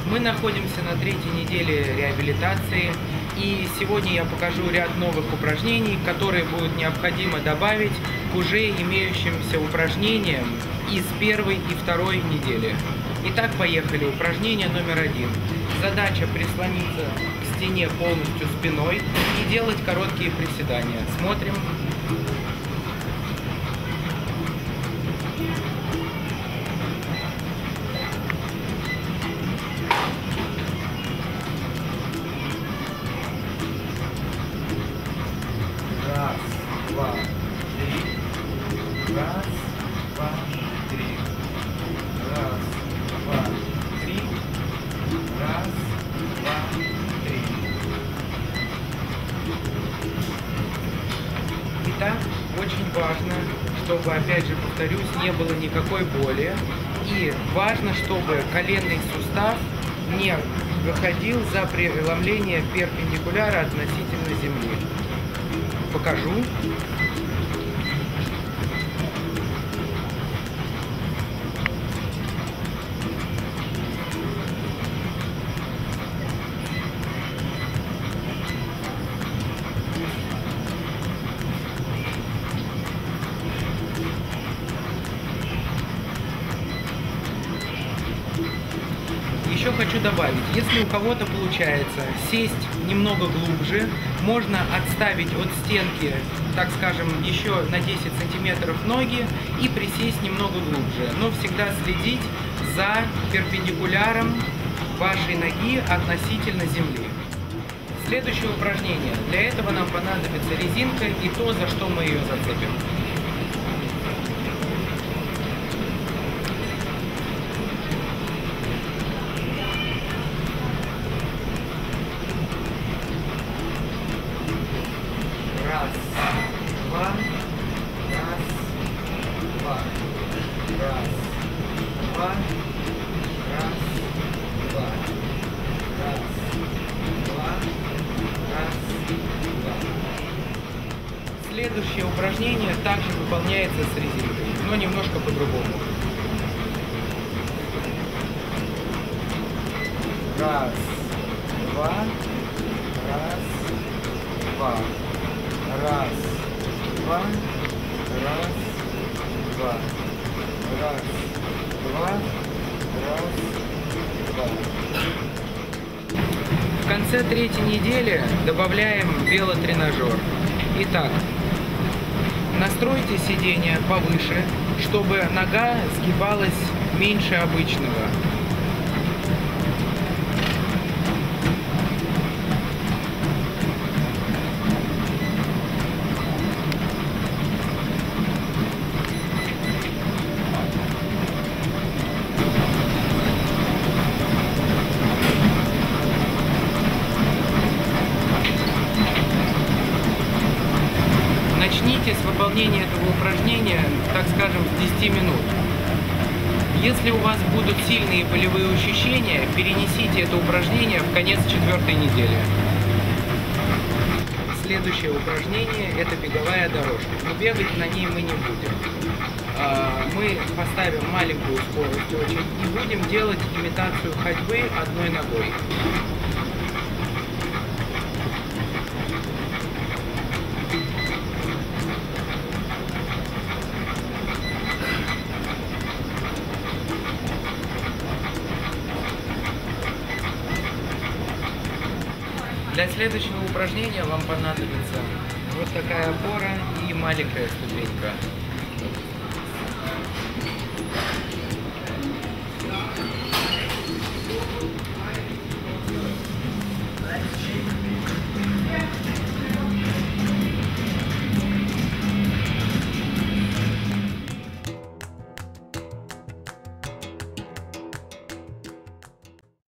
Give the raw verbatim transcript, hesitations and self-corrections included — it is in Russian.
Мы находимся на третьей неделе реабилитации, и сегодня я покажу ряд новых упражнений, которые будет необходимо добавить к уже имеющимся упражнениям из первой и второй недели. Итак, поехали. Упражнение номер один. Задача прислониться к стене полностью спиной и делать короткие приседания. Смотрим. Раз, два, три. Раз, два, три. Раз, два, три. Раз, два, три. Итак, очень важно, чтобы, опять же, повторюсь, не было никакой боли. И важно, чтобы коленный сустав не выходил за преломление перпендикуляра относительно земли. Покажу. Еще хочу добавить, если у кого-то получается сесть немного глубже, можно отставить от стенки, так скажем, еще на десять сантиметров ноги и присесть немного глубже. Но всегда следить за перпендикуляром вашей ноги относительно земли. Следующее упражнение. Для этого нам понадобится резинка и то, за что мы ее зацепим. Раз, два, раз, два, раз, два, раз, два, раз, два, раз, два. Следующее упражнение также выполняется с резинкой, но немножко по-другому. Раз, два, раз, два. Раз, два, раз, два, раз, два, раз, два. В конце третьей недели добавляем велотренажер. Итак, настройте сиденье повыше, чтобы нога сгибалась меньше обычного. Начните с выполнения этого упражнения, так скажем, с десяти минут. Если у вас будут сильные болевые ощущения, перенесите это упражнение в конец четвертой недели. Следующее упражнение – это беговая дорожка. Но бегать на ней мы не будем. Мы поставим маленькую скорость очень и будем делать имитацию ходьбы одной ногой. Для следующего упражнения вам понадобится вот такая опора и маленькая ступенька.